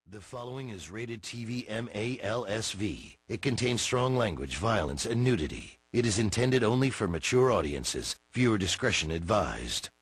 The following is rated TV MALSV. It contains strong language, violence, and nudity. It is intended only for mature audiences. Viewer discretion advised.